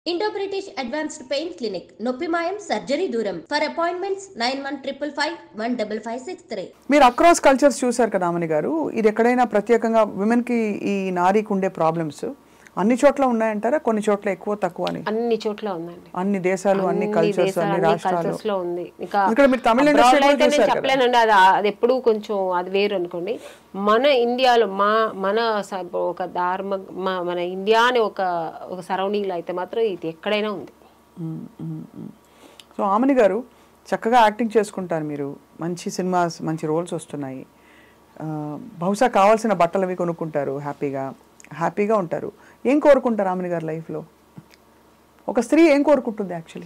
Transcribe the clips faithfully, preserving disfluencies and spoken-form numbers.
Indo British advanced pain clinic నొప్పి మాయం surgery దూరం for appointments nine one triple five one double five six three. మీరు across cultures చూసారు కదా అమని గారు, ఇది ఎక్కడైనా ప్రత్యేకంగా విమెన్కి ఈ నారీకి ఉండే ప్రాబ్లమ్స్ అన్ని చోట్ల ఉన్నాయంటారా? కొన్ని చోట్ల ఎక్కువ తక్కువ అని? అన్ని చోట్ల ఉందండి. అన్ని దేశాలు, అన్ని కల్చర్స్, అన్ని రాష్ట్రాలు లో ఉంది. ఇంకా ఇక్కడ మీరు తమిళ ఇండస్ట్రీ నేను చెప్పలేనండి, అది అది ఎప్పుడు కొంచెం అది వేరు అనుకోండి. మన ఇండియాలో మా మన ఒక ధార్మ మన ఇండియా అని ఒక ఒక సరౌండింగ్లో అయితే మాత్రం ఇది ఎక్కడైనా ఉంది. సో ఆమని గారు చక్కగా యాక్టింగ్ చేసుకుంటారు, మీరు మంచి సినిమాస్, మంచి రోల్స్ వస్తున్నాయి, బహుశా కావాల్సిన బట్టలు అవి కొనుక్కుంటారు, హ్యాపీగా హ్యాపీగా ఉంటారు. ఏం కోరుకుంటారు ఆమని గారు లైఫ్లో? ఒక స్త్రీ ఏం కోరుకుంటుంది యాక్చువల్లీ?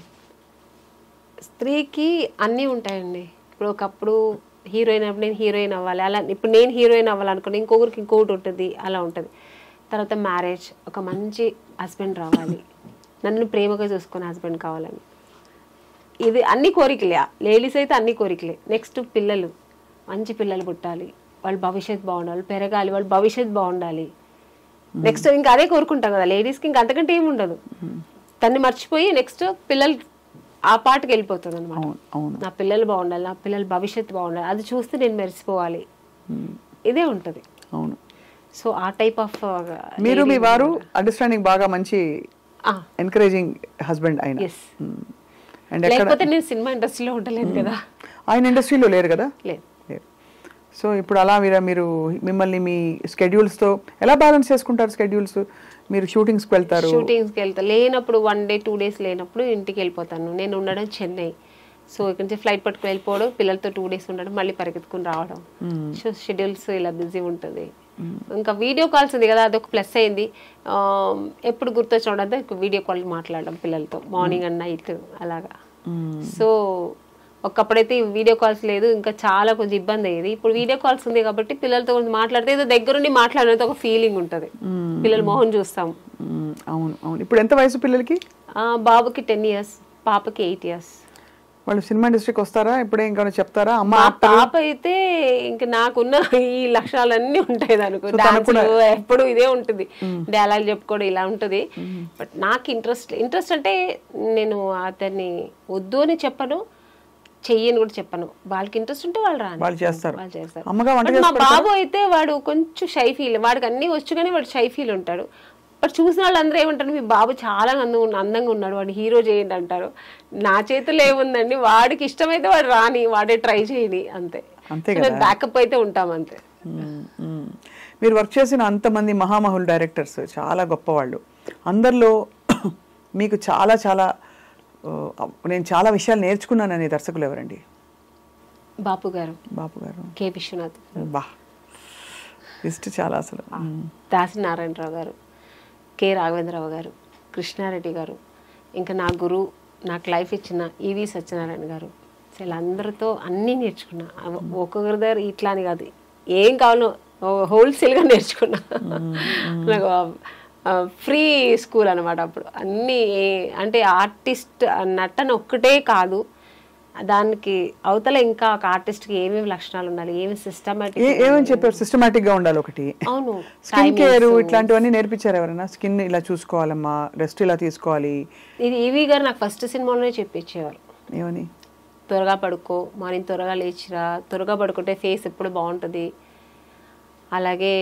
స్త్రీకి అన్నీ ఉంటాయండి. ఇప్పుడు ఒకప్పుడు హీరోయిన్ అప్పుడు నేను హీరోయిన్ అవ్వాలి, అలా ఇప్పుడు నేను హీరోయిన్ అవ్వాలనుకుని ఇంకొకరికి ఇంకొకటి ఉంటుంది, అలా ఉంటుంది. తర్వాత మ్యారేజ్, ఒక మంచి హస్బెండ్ రావాలి, నన్ను ప్రేమగా చూసుకునే హస్బెండ్ కావాలని, ఇది అన్ని కోరికలే. లేడీస్ అయితే అన్ని కోరికలే. నెక్స్ట్ పిల్లలు, మంచి పిల్లలు పుట్టాలి, వాళ్ళ భవిష్యత్తు బాగుండాలి, పెరగాలి, వాళ్ళ భవిష్యత్తు బాగుండాలి. నెక్స్ట్ ఇంకా అదే కోరుకుంటాం కదా లేడీస్కి, ఇంకా అంతకంటే ఏమి ఉండదు. తన్ని మర్చిపోయి నెక్స్ట్ పిల్లలు ఆ పాటకి వెళ్ళిపోతుంది అనమాట. నా పిల్లలు బాగుండాలి, నా పిల్లల భవిష్యత్తు బాగుండాలి, అది చూస్తే నేను మెరిసిపోవాలి, ఇదే ఉంటుంది. అవును. సో ఆ టైప్ ఆఫ్ మీరు మీ వారు అండర్స్టాండింగ్ బాగా మంచి ఎంకరేజింగ్ హస్బెండ్ ఆయన. లేకపోతే నేను సినిమా ఇండస్ట్రీలో ఉండలేదు కదా. ఆయన ఇండస్ట్రీలో లేరు కదా? లేదు. సో ఇప్పుడు అలా మీరు మీరు మిమ్మల్ని మీ స్కెడ్యూల్స్తో ఎలా బ్యాలెన్స్ చేసుకుంటారు? స్కెడ్యూల్స్ మీరు షూటింగ్స్కి వెళ్తారు? షూటింగ్స్కి వెళ్తాను. లేనప్పుడు వన్ డే టూ డేస్ లేనప్పుడు ఇంటికి వెళ్ళిపోతాను. నేను ఉండడం చెన్నై, సో ఇక్కడ నుంచి ఫ్లైట్ పట్టుకు వెళ్ళిపోవడం, పిల్లలతో టూ డేస్ ఉండడం, మళ్ళీ పరిగెత్తుకుని రావడం. సో షెడ్యూల్స్ ఇలా బిజీ ఉంటుంది. ఇంకా వీడియో కాల్స్ ఉంది కదా, అదొక ప్లస్ అయింది. ఎప్పుడు గుర్తొచ్చడంతో వీడియో కాల్ మాట్లాడడం పిల్లలతో, మార్నింగ్ అండ్ నైట్ అలాగా. సో ఒకప్పుడైతే వీడియో కాల్స్ లేదు, ఇంకా చాలా కొంచెం ఇబ్బంది అయ్యేది. ఇప్పుడు వీడియో కాల్స్ ఉంది కాబట్టి పిల్లలతో కొంచెం మాట్లాడితే ఏదో దగ్గరుండి మాట్లాడినంత ఒక ఫీలింగ్ ఉంటుంది. పిల్లల మొహం చూస్తాం. అవును అవును. ఇప్పుడు ఎంత వయసు పిల్లలకి? బాబుకి టెన్ ఇయర్స్, పాపకి ఎయిట్ ఇయర్స్. వాళ్ళు సినిమా ఇండస్ట్రీకి వస్తారా? ఇప్పుడే ఇంకా చెప్తారా? అమ్మ పాప అయితే ఇంకా నాకున్న ఈ లక్షణాలన్నీ ఉంటాయి అనుకో, డాన్స్ ఎప్పుడు ఇదే ఉంటుంది, డైలాగ్ చెప్పుకోవడం ఇలా ఉంటుంది. బట్ నాకు ఇంట్రెస్ట్ ఇంట్రెస్ట్ అంటే నేను అతన్ని వద్దు అని చెప్పను, చెయ్యని కూడా చెప్పను. వాళ్ళకి ఇంట్రెస్ట్ ఉంటే వాళ్ళు రాను, వాళ్ళు చేస్తారు. వాళ్ళు చేస్తారు. మా బాబు అయితే వాడు కొంచెం షై ఫీల్, వాడికి అన్ని వచ్చు కానీ వాడు షై ఫీల్ ఉంటాడు. బట్ చూసిన వాళ్ళు అందరూ ఏమంటారు, మీ బాబు చాలా అందంగా అందంగా ఉన్నాడు, వాడు హీరో చేయండి అంటారు. నా చేతిలో ఏముందండి, వాడికి ఇష్టమైతే వాడు రాని, వాడే ట్రై చేయని, అంతే. బ్యాకప్ అయితే ఉంటాం అంతే. మీరు వర్క్ చేసిన అంతమంది మహామహుల్ డైరెక్టర్స్ చాలా గొప్పవాళ్ళు, అందరిలో మీకు చాలా చాలా నేను చాలా విషయాలు నేర్చుకున్నాను అనే దర్శకులు ఎవరండి? బాపు గారు. బాపు గారు, కె విశ్వనాథ్. బా లిస్ట్ చాలా అసలు. దాసి నారాయణరావు గారు, కె రాఘవేంద్రరావు గారు, కృష్ణారెడ్డి గారు, ఇంకా నా గురువు, నాకు లైఫ్ ఇచ్చిన ఈవి సత్యనారాయణ గారు. వీళ్ళందరితో అన్నీ నేర్చుకున్నా. ఒక్కొక్కరి దగ్గర ఇట్లా అని కాదు, ఏం కావాలో హోల్సేల్గా నేర్చుకున్నా. నాకు ఫ్రీ స్కూల్ అనమాట అప్పుడు. అన్నీ అంటే ఆర్టిస్ట్ నటన ఒక్కటే కాదు, దానికి అవతల ఇంకా ఒక ఆర్టిస్ట్కి ఏమేమి లక్షణాలు ఉండాలి, ఏమి సిస్టమాటిక్, ఏమని చెప్పారు? సిస్టమాటిక్ గా ఉండాలి ఒకటి. అవును. స్కిన్ కేర్ ఇట్లాంటివన్నీ నేర్పించారు ఎవరైనా? స్కిన్ ఇలా చూసుకోవాలమ్మా, రెస్ట్ ఇలా తీసుకోవాలి. ఇది ఈవీ గారు నాకు ఫస్ట్ సినిమాలోనే చెప్పించేవారు. ఏమని? త్వరగా పడుకో, మార్నింగ్ త్వరగా లేచిరా, త్వరగా పడుకుంటే ఫేస్ ఎప్పుడు బాగుంటుంది. అలాగే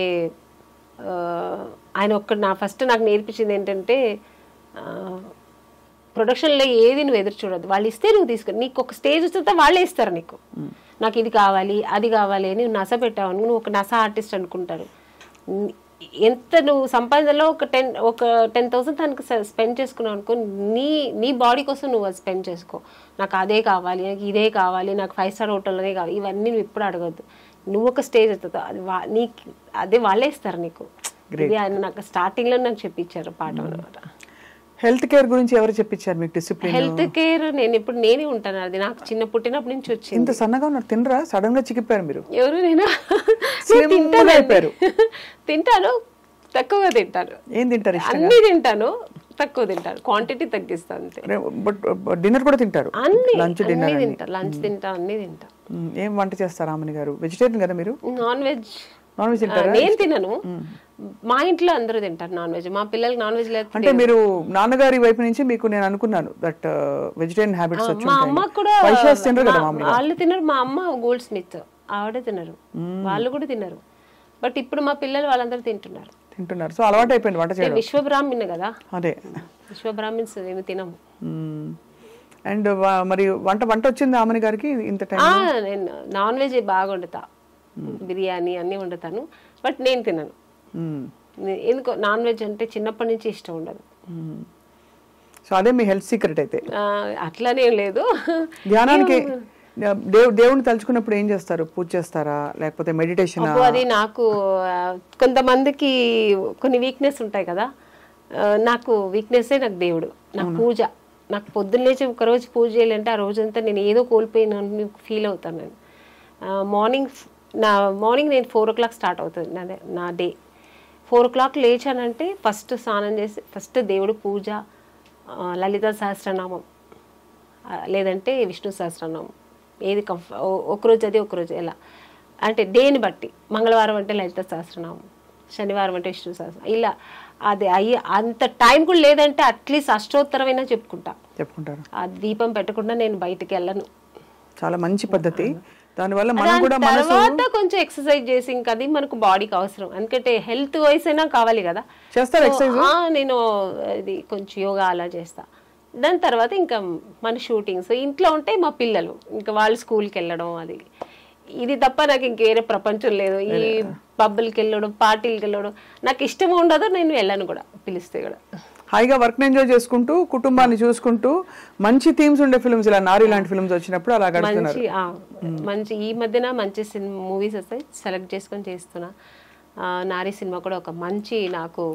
ఆయన ఒక్క నా ఫస్ట్ నాకు నేర్పించింది ఏంటంటే, ప్రొడక్షన్లో ఏది నువ్వు ఎదురు చూడద్దు, వాళ్ళు ఇస్తే నువ్వు తీసుకో. నీకు ఒక స్టేజ్ వస్తే వాళ్ళే ఇస్తారు నీకు, నాకు ఇది కావాలి అది కావాలి అని నువ్వు నస పెట్టావు, నువ్వు ఒక నస ఆర్టిస్ట్ అనుకుంటారు. ఎంత నువ్వు సంపాదనలో ఒక టెన్ ఒక టెన్ థౌసండ్ దానికి స్పెండ్ చేసుకున్నావు అనుకో, నీ నీ బాడీ కోసం నువ్వు అది స్పెండ్ చేసుకో. నాకు అదే కావాలి, నాకు ఇదే కావాలి, నాకు ఫైవ్ స్టార్ హోటల్లోనే కావాలి, ఇవన్నీ నువ్వు ఎప్పుడు అడగద్దు. నువ్వు ఒక స్టేజ్ వస్తుంది, అది వా నీకు అదే వాళ్ళే ఇస్తారు నీకు. ఇది ఆయన నాకు స్టార్టింగ్లో నాకు చెప్పించారు పాఠం అనమాట. హెల్త్ కేర్ గురించి ఎవరు చెప్పించారు మీకు? డిసిప్లిన్ హెల్త్ కేర్ నేను ఇప్పుడు నేనే ఉంటాను, అది నాకు చిన్న పుట్టినప్పటి నుంచి వచ్చింది. ఇంత సన్నగా ఉన్నారు, తినరా? సడన్ గా చిక్కిపోయారు మీరు. ఎవరు? నేను తింటాను, తక్కువగా తింటాను. ఏం తింటారు? అన్ని తింటాను, తక్కువ తింటాను, క్వాంటిటీ తగ్గిస్తాను. డిన్నర్ కూడా తింటారు? అన్ని లంచ్ తింటా, లంచ్ తింటా, అన్ని తింటా. ఏం వంట చేస్తారు ఆమని గారు? వెజిటేరియన్ కదా మీరు? నాన్ వెజ్ నాన్ వెజ్ తింటారా? నేను తినను, మా ఇంట్లో అందరూ తింటారు నాన్ వెజ్. మా పిల్లలకి నాన్ వెజ్ లేదు. అంటే మీరు నాన్నగారి వైపు నుంచి మీకు నేను అనుకున్నాను దట్ వెజిటేరియన్ హ్యాబిట్స్ వచ్చి మా అమ్మ కూడా తినరు కదా మామూలుగా. వాళ్ళు తినరు. మా అమ్మ గోల్డ్ స్మిత్, ఆవిడ తినరు, వాళ్ళు కూడా తినరు. బట్ ఇప్పుడు మా పిల్లలు వాళ్ళందరూ తింటున్నారు తింటున్నారు సో అలవాటు అయిపోయింది వంట చేయడం. విశ్వబ్రాహ్మణ్ కదా, అదే విశ్వబ్రాహ్మణ్స్ ఏమి తినము. అండ్ మరి వంట వంట వచ్చింది ఆమెని గారికి ఇంత టైం? నేను నాన్ వెజ్ బాగా వండుతా, బిర్యానీ అన్నీ వండుతాను, బట్ నేను తినను. ఎందుకో నాన్ వెజ్ అంటే చిన్నప్పటి నుంచి ఇష్టం ఉండదు. సో అదే మీ హెల్త్ సీక్రెట్ అయితే? అట్లానే లేదు. ధ్యానానికి దేవు దేవుని తలుచుకున్నప్పుడు ఏం చేస్తారు? పూజ చేస్తారా లేకపోతే మెడిటేషన్? అది నాకు కొంతమందికి కొన్ని వీక్నెస్ ఉంటాయి కదా, నాకు వీక్నెస్సే నాకు దేవుడు. నాకు పూజ, నాకు పొద్దున్న లేచి ఒకరోజు పూజ చేయాలంటే ఆ రోజంతా నేను ఏదో కోల్పోయిన ఫీల్ అవుతాను. నేను మార్నింగ్ నా మార్నింగ్ నేను ఫోర్ ఓ క్లాక్ స్టార్ట్ అవుతుంది నా నా డే. ఫోర్ ఓ క్లాక్ లేచానంటే ఫస్ట్ స్నానం చేసి ఫస్ట్ దేవుడు పూజ, లలిత సహస్రనామం లేదంటే విష్ణు సహస్రనామం, ఏది కంఫ ఒకరోజు అది ఒకరోజు ఎలా అంటే డేని బట్టి. మంగళవారం అంటే లలిత సహస్రనామం, శనివారం అంటే విష్ణు సహస్రనామం, ఇలా అది అయ్యి అంత టైం కూడా లేదంటే అట్లీస్ట్ అష్టోత్తరమైనా చెప్పుకుంటా చెప్పుకుంటారు. ఆ దీపం పెట్టకుండా నేను బయటికి వెళ్ళను. చాలా మంచి పద్ధతి. దానివల్ల మనం కూడా తర్వాత కొంచెం ఎక్సర్సైజ్ చేసి ఇంకా అది మనకు బాడీకి అవసరం, ఎందుకంటే హెల్త్ వైస్ అయినా కావాలి కదా. చేస్తారు ఎక్సర్సైజ్? నేను ఇది కొంచెం యోగా అలా చేస్తా. దాని తర్వాత ఇంకా మన షూటింగ్స్ ఇంట్లో ఉంటే మా పిల్లలు ఇంకా వాళ్ళు స్కూల్కి వెళ్ళడం, అది ఇది తప్ప నాకు ఇంక వేరే ప్రపంచం లేదు. ఈ పబ్బులకి వెళ్ళడం, పార్టీలకి వెళ్ళడం నాకు ఇష్టం ఉండదు, నేను వెళ్ళను కూడా, పిలిస్తే కూడా. హాయిగా వర్క్ ఎంజాయ్ చేసుకుంటూ కుటుంబాన్ని చూసుకుంటూ మంచి థీమ్స్ ఉండే ఫిల్మ్స్, ఇలా నారి లాంటి ఫిల్మ్స్ వచ్చినప్పుడు అలా గడుపుతున్నారు. మంచి ఈ మధ్యన మంచి సినిమా మూవీస్ వస్తాయి, సెలెక్ట్ చేసుకొని చేస్తున్నా. నారి సినిమా కూడా ఒక మంచి నాకు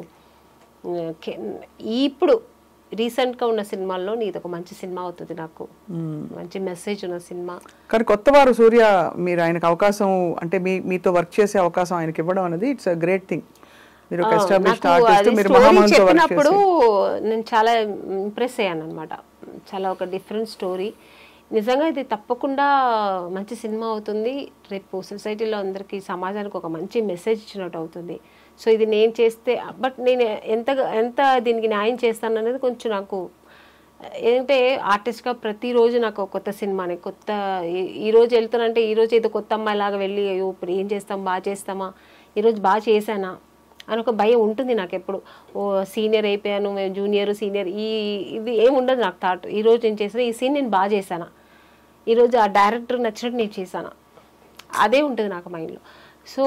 ఇప్పుడు రీసెంట్గా ఉన్న సినిమాల్లో ఇది ఒక మంచి సినిమా అవుతుంది, నాకు మంచి మెసేజ్ ఉన్న సినిమా. కానీ కొత్త వారు సూర్య మీరు ఆయనకు అవకాశం అంటే మీ మీతో వర్క్ చేసే అవకాశం ఆయనకి ఇవ్వడం అనేది ఇట్స్ అ గ్రేట్ థింగ్. మీరు ఒక ఎస్టాబ్లిష్డ్ ఆర్టిస్ట్, మీరు మహామహులతో వర్క్ చేసినప్పుడు నేను చాలా ఇంప్రెస్ అయ్యాను అనమాట. చాలా ఒక డిఫరెంట్ స్టోరీ. నిజంగా ఇది తప్పకుండా మంచి సినిమా అవుతుంది, రేపు సొసైటీలో అందరికీ సమాజానికి ఒక మంచి మెసేజ్ ఇచ్చినట్టు అవుతుంది. సో ఇది నేను చేస్తే, బట్ నేను ఎంత ఎంత దీనికి న్యాయం చేస్తాను అనేది కొంచెం నాకు ఏంటంటే ఆర్టిస్ట్గా ప్రతిరోజు నాకు కొత్త సినిమానే, కొత్త ఈరోజు వెళ్తానంటే ఈరోజు ఏదో కొత్త అమ్మాయిలాగా వెళ్ళి ఇప్పుడు ఏం చేస్తాం, బాగా చేస్తామా, ఈరోజు బాగా చేశానా అని ఒక భయం ఉంటుంది నాకు ఎప్పుడు. ఓ సీనియర్ అయిపోయాను, మేము జూనియర్ సీనియర్ ఈ ఇది ఏమి ఉండదు నాకు థాట్. ఈరోజు నేను చేసిన ఈ సీన్ నేను బాగా చేశానా, ఈరోజు ఆ డైరెక్టర్ నచ్చినట్టు నేను చేశానా, అదే ఉంటుంది నాకు మైండ్లో. సో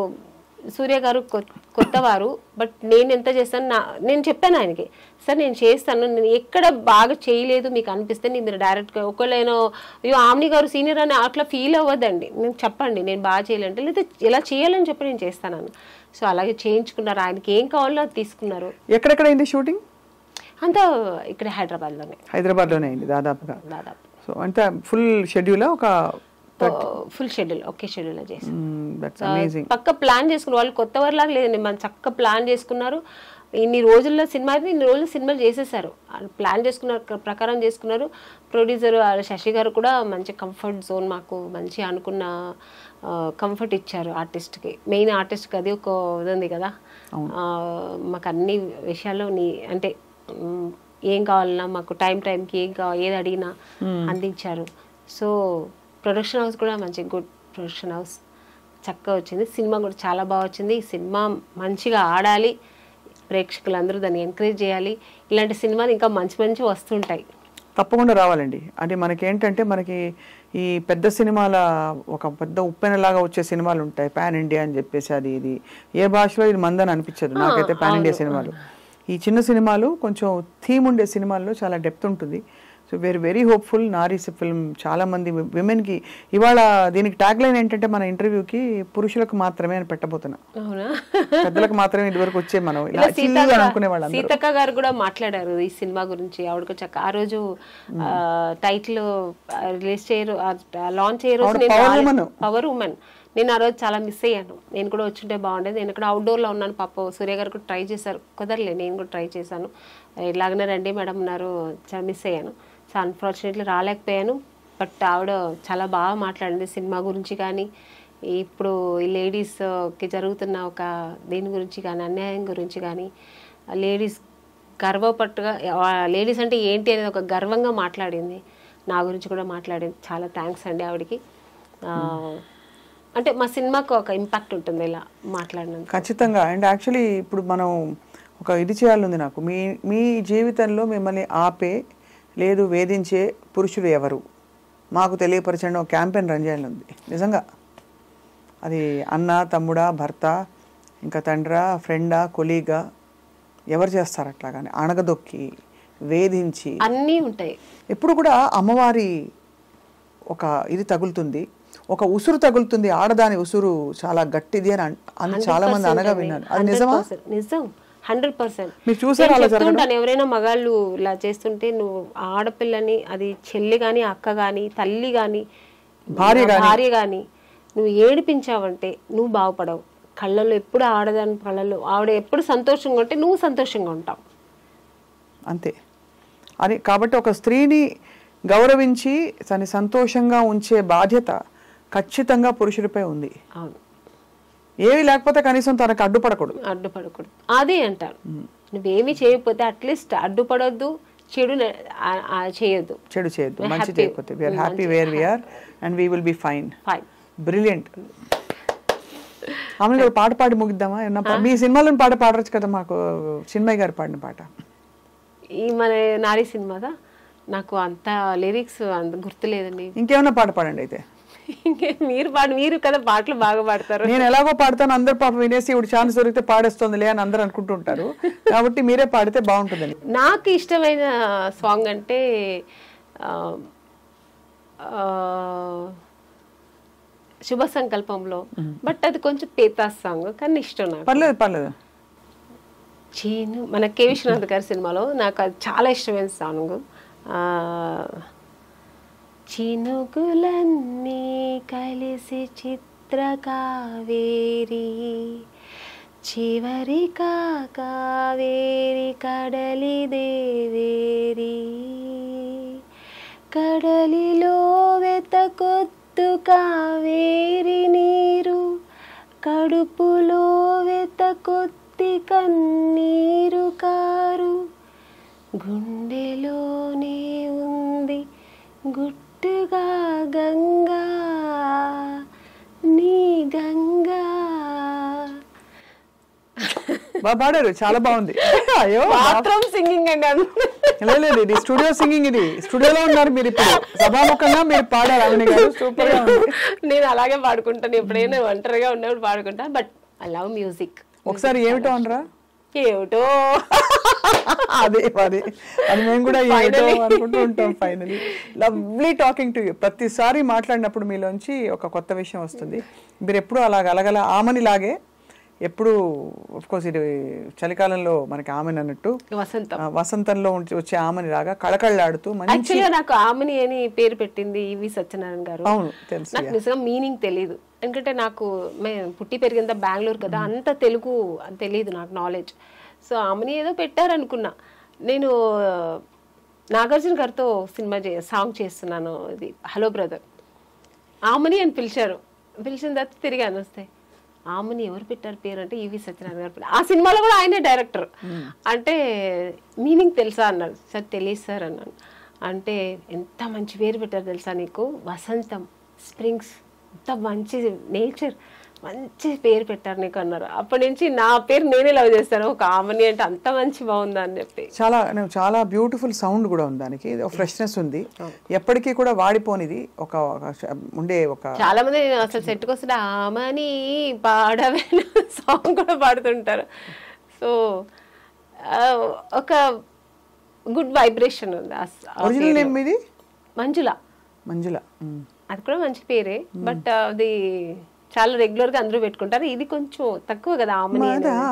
సూర్య గారు కొత్తవారు, బట్ నేను ఎంత చేస్తాను నా నేను చెప్పాను ఆయనకి, సార్ నేను చేస్తాను, నేను ఎక్కడ బాగా చేయలేదు మీకు అనిపిస్తే నేను మీరు డైరెక్ట్గా ఒకళ్ళేనో అయ్యో ఆమ్ని గారు సీనియర్ అని అట్లా ఫీల్ అవ్వద్దండి, నేను చెప్పండి నేను బాగా చేయాలంటే, లేదా ఎలా చేయాలని చెప్పి నేను చేస్తాను. సో అలాగే చేయించుకున్నారు, ఆయనకి ఏం కావాలో అది తీసుకున్నారు. ఎక్కడెక్కడ అయింది షూటింగ్? అంతా ఇక్కడ హైదరాబాద్లోనే. హైదరాబాద్లోనే అయింది దాదాపుగా. దాదాపు సో అంతా ఫుల్ షెడ్యూల్, ఒక ఫుల్ షెడ్యూల్ ఒకే షెడ్యూల్ చేసి చేశారు. పక్క ప్లాన్ చేసుకున్నారు వాళ్ళు, కొత్త వారిలాగా లేదండి, మనం చక్క ప్లాన్ చేసుకున్నారు. ఇన్ని రోజుల్లో సినిమా అయితే ఇన్ని రోజులు సినిమాలు చేసేసారు, ప్లాన్ చేసుకున్నారు, ప్రకారం చేసుకున్నారు. ప్రొడ్యూసర్ శశి గారు కూడా మంచి కంఫర్ట్ జోన్ మాకు మంచి అనుకున్న కంఫర్ట్ ఇచ్చారు ఆర్టిస్ట్కి. మెయిన్ ఆర్టిస్ట్కి అది ఒక ఇది ఉంది కదా, మాకు అన్ని విషయాల్లో నీ అంటే ఏం కావాలన్నా మాకు టైం టైంకి ఏం కావాలి ఏది అడిగినా అందించారు. సో ప్రొడక్షన్ హౌస్ కూడా మంచి గుడ్ ప్రొడక్షన్ హౌస్, చక్కగా వచ్చింది. సినిమా కూడా చాలా బాగా వచ్చింది. ఈ సినిమా మంచిగా ఆడాలి, ప్రేక్షకులందరూ దాన్ని ఎంకరేజ్ చేయాలి. ఇలాంటి సినిమాలు ఇంకా మంచి మంచి వస్తుంటాయి, తప్పకుండా రావాలండి. అంటే మనకి ఏంటంటే మనకి ఈ పెద్ద సినిమాల ఒక పెద్ద ఉప్పెనలాగా వచ్చే సినిమాలు ఉంటాయి, పాన్ ఇండియా అని చెప్పేసి అది ఇది ఏ భాషలో ఇది మందని అనిపించదు నాకైతే పాన్ ఇండియా సినిమాలు. ఈ చిన్న సినిమాలు కొంచెం థీమ్ ఉండే సినిమాల్లో చాలా డెప్త్ ఉంటుంది. So very very hopeful. Nari's film చాలా మంది విమెన్కి ఇవాళ దీనికి ట్యాగ్ లైన్ ఏంటంటే మన ఇంటర్వ్యూకి పురుషులకు మాత్రమే అని పెట్టబోతున్నా, పెద్దలకు మాత్రమే ఇదివరకు వచ్చే మనం అనుకునే వాళ్ళు. సీతక్క గారు కూడా మాట్లాడారు ఈ సినిమా గురించి. ఆవిడకు చక్క ఆ రోజు టైటిల్ రిలీజ్ చేయరు, లాంచ్ చేయరు, పవర్ ఉమెన్. నేను ఆ రోజు చాలా మిస్ అయ్యాను, నేను కూడా వచ్చుంటే బాగుండేది. నేను ఇక్కడ అవుట్డోర్లో ఉన్నాను, పాప సూర్య గారు కూడా ట్రై చేశారు, కుదరలే, నేను కూడా ట్రై చేశాను. ఇలాగనే రండి మేడం అన్నారు, చాలా మిస్ అయ్యాను. So unfortunately రాలేకపోయాను. బట్ ఆవిడ చాలా బాగా మాట్లాడింది సినిమా గురించి కానీ ఇప్పుడు ఈ లేడీస్కి జరుగుతున్న ఒక దేని గురించి కానీ అన్యాయం గురించి కానీ లేడీస్ గర్వపట్టుగా లేడీస్ అంటే ఏంటి అనేది ఒక గర్వంగా మాట్లాడింది. నా గురించి కూడా మాట్లాడింది. చాలా థ్యాంక్స్ అండి ఆవిడకి. అంటే మా సినిమాకు ఒక ఇంపాక్ట్ ఉంటుంది ఇలా మాట్లాడినందుకు. ఖచ్చితంగా. అండ్ యాక్చువల్లీ ఇప్పుడు మనం ఒక ఇది చేయాలని నాకు, మీ మీ జీవితంలో మిమ్మల్ని ఆపే లేదు వేధించే పురుషుడు ఎవరు మాకు తెలియపరచండి ఒక క్యాంపెయిన్ రన్ చేయాలని ఉంది నిజంగా. అది అన్న, తమ్ముడా, భర్త, ఇంకా తండ్రా, ఫ్రెండా, కొలీగా, ఎవరు చేస్తారు అట్లాగానే అణగదొక్కి వేధించి అన్నీ ఉంటాయి. ఎప్పుడు కూడా అమ్మవారి ఒక ఇది తగులుతుంది, ఒక ఉసురు తగులుతుంది, ఆడదాని ఉసురు చాలా గట్టిది అని అని చాలా మంది అనగా విన్నాను. అది నిజమా? నిజం, హండ్రెడ్ పర్సెంట్. మీరు చూసారా అలా జరగడం? చెప్తుంటాను ఎవరైనా మగాళ్ళు ఇలా చేస్తుంటే, నువ్వు ఆడపిల్లని, అది చెల్లి కానీ అక్క కానీ తల్లి కానీ భార్య భార్య కానీ నువ్వు ఏడిపించావంటే నువ్వు బాగుపడవు. కళ్ళల్లో ఎప్పుడు ఆడదాని కళ్ళల్లో ఆవిడ ఎప్పుడు సంతోషంగా ఉంటే నువ్వు సంతోషంగా ఉంటావు అంతే. అని కాబట్టి ఒక స్త్రీని గౌరవించి తను సంతోషంగా ఉంచే బాధ్యత ఖచ్చితంగా పురుషుడిపై ఉంది. అవును, ఏవి లేకపోతే కనీసం తనకు అడ్డుపడకూడదు. అడ్డుపడకూడదు అదే అంటారు. నువ్వేమి చేయకపోతే అట్లీస్ట్ అడ్డుపడొద్దు, చెడు చేయొద్దు, చెడు చేయొద్దు, మంచి చేయకపోతే we're happy where we're and we will be fine. Fine, brilliant. ఆమె పాట పాడి ముగిద్దామా? మీ సినిమాలో పాట పాడవచ్చు కదా మాకు, చిన్మయ్య గారు పాడిన పాట. ఈ మన నారీ సినిమాదా? నాకు అంత లిరిక్స్ అంత గుర్తులేదండి. ఇంకేమైనా పాట పాడండి అయితే. మీరు పాడు, మీరు కదా పాటలు బాగా పాడతారు. నేను ఎలాగో పాడతాను, అందరు పాప వినేసి ఇప్పుడు ఛాన్స్ దొరికితే పాడేస్తుందిలే అని అందరు అనుకుంటుంటారు. కాబట్టి మీరే పాడితే బాగుంటుందని. నాకు ఇష్టమైన సాంగ్ అంటే శుభ సంకల్పంలో, బట్ అది కొంచెం పేతాస్ సాంగ్ కానీ ఇష్టం నాకు. పర్లేదు పర్లేదు. చీను మన కె విశ్వనాథ్ గారి సినిమాలో నాకు అది చాలా ఇష్టమైన సాంగ్. చినుకులన్నీ కలిసి చిత్ర కావేరి, చివరి కావేరి కడలి దేవేరి, కడలిలో వెతకొత్తు కావేరి నీరు, కడుపులో వెతకొత్తి కన్నీరు కారు, గుండెలోనే ఉంది గుట్టుగా గంగా నీ గంగా. బాగా పాడారు, చాలా బాగుంది. అయ్యో బాత్రూమ్ సింగింగ్ అండి. లేదు, ఇది స్టూడియో సింగింగ్. ఇది స్టూడియోలో ఉన్నారు మీరు ఇప్పుడు, సభాముఖంగా మీరు పాడారు. అవన్నీ గారు సూపర్ గా ఉంది. నేను అలాగే పాడుకుంటాను, ఎప్పుడైనా ఒంటరిగా ఉన్నప్పుడు పాడుకుంటాను. But I love music. ఒకసారి ఏమిటో అనరా? ఏమిటో అదే అది అది మేము కూడా ఏమిటో అనుకుంటూ ఉంటాం. Finally lovely talking to you. ప్రతిసారి మాట్లాడినప్పుడు మీలోంచి ఒక కొత్త విషయం వస్తుంది. మీరు ఎప్పుడు అలాగ అలగల ఆమెని లాగే ఎప్పుడు, ఆఫ్ కోర్స్ ఇది చలికాలంలో మనకి ఆమెని అన్నట్టు వసంతం వసంతంలో వచ్చే ఆమెని లాగా కళకళలాడుతూ మంచి. నాకు ఆమెని అని పేరు పెట్టింది ఈవి సత్యనారాయణ గారు. అవును తెలుసు. నాకు నిజంగా మీనింగ్ తెలియదు, ఎందుకంటే నాకు మేము పుట్టి పెరిగింద బెంగళూరు కదా, అంత తెలుగు తెలియదు నాకు నాలెడ్జ్. సో ఆమెని ఏదో పెట్టారనుకున్నా. నేను నాగార్జున గారితో సినిమా చే సాంగ్ చేస్తున్నాను, ఇది హలో బ్రదర్. ఆమెని అని పిలిచారు, పిలిచిన తర్వాత తిరిగి అని వస్తాయి. ఆమెని ఎవరు పెట్టారు పేరు అంటే ఈవి సత్యనారాయణ గారు. ఆ సినిమాలో కూడా ఆయనే డైరెక్టర్. అంటే మీనింగ్ తెలుసా అన్నారు. సార్ తెలియదు సార్ అన్నాను. అంటే ఎంత మంచి పేరు పెట్టారు తెలుసా నీకు, వసంతం, స్ప్రింగ్స్, ఎంత మంచి నేచర్, మంచి పేరు పెట్టారు నీకు అన్నారు. అప్పటి నుంచి నా పేరు నేనే లవ్ చేస్తాను, ఒక ఆమెని అంటే అంత మంచి బాగుందా అని చెప్పి. చాలా చాలా బ్యూటిఫుల్ సౌండ్ కూడా ఉంది దానికి, ఫ్రెష్నెస్ ఉంది, ఎప్పటికీ కూడా వాడిపోనిది ఒక ఉండే ఒక. చాలా మంది అసలు సెట్కి వస్తుంటే ఆమెని పాడవే సాంగ్ కూడా పాడుతుంటారు. సో ఒక గుడ్ వైబ్రేషన్ ఉంది. ఒరిజినల్ నేమ్ ఇది మంజుల. మంజుల అది కూడా మంచి పేరే, బట్ అది చాలా రెగ్యులర్ గా అందరూ పెట్టుకుంటారు. ఇది కొంచెం తక్కువ కదా ఆమెని.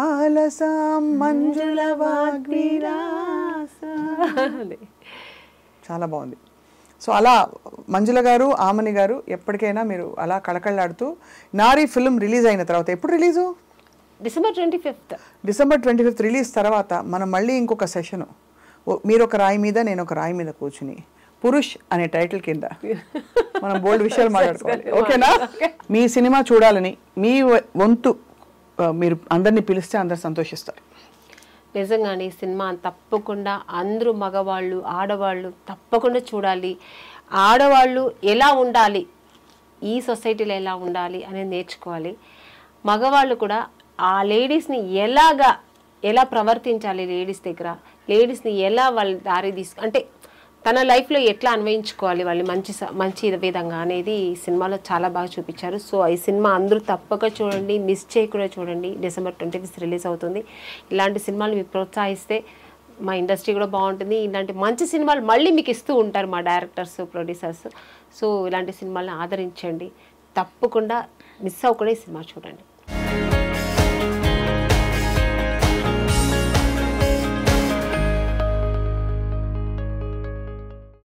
చాలా బాగుంది. సో అలా మంజుల గారు, ఆమని గారు ఎప్పటికైనా మీరు అలా కళకళలాడుతూ. నారీ ఫిల్మ్ రిలీజ్ అయిన తర్వాత, ఎప్పుడు release? December twenty fifth December twenty fifth release తర్వాత మనం మళ్ళీ ఇంకొక సెషను, మీరు ఒక రాయి మీద నేను ఒక రాయి మీద కూర్చుని పురుష్ అనే టైటిల్ కింద మనం బోల్డ్ విషయాలు మాట్లాడుకోవాలి. ఓకేనా? మీ సినిమా చూడాలని మీ వంతు మీరు అందరినీ పిలిస్తే అందరు సంతోషిస్తారు. నిజంగానే ఈ సినిమా తప్పకుండా అందరూ మగవాళ్ళు ఆడవాళ్ళు తప్పకుండా చూడాలి. ఆడవాళ్ళు ఎలా ఉండాలి, ఈ సొసైటీలో ఎలా ఉండాలి అనేది నేర్చుకోవాలి. మగవాళ్ళు కూడా ఆ లేడీస్ని ఎలాగా ఎలా ప్రవర్తించాలి, లేడీస్ దగ్గర లేడీస్ని ఎలా వాళ్ళ దారి తీసుకు అంటే తన లైఫ్లో ఎట్లా అన్వయించుకోవాలి వాళ్ళు మంచి మంచి విధంగా అనేది ఈ సినిమాలో చాలా బాగా చూపించారు. సో ఈ సినిమా అందరూ తప్పక చూడండి, మిస్ చేయకుండా చూడండి. డిసెంబర్ ట్వంటీ ఫిఫ్త్ రిలీజ్ అవుతుంది. ఇలాంటి సినిమాలు మీరు ప్రోత్సహిస్తే మా ఇండస్ట్రీ కూడా బాగుంటుంది. ఇలాంటి మంచి సినిమాలు మళ్ళీ మీకు ఇస్తూ ఉంటారు మా డైరెక్టర్స్, ప్రొడ్యూసర్స్. సో ఇలాంటి సినిమాలను ఆదరించండి, తప్పకుండా మిస్ అవ్వకుండా ఈ సినిమా చూడండి.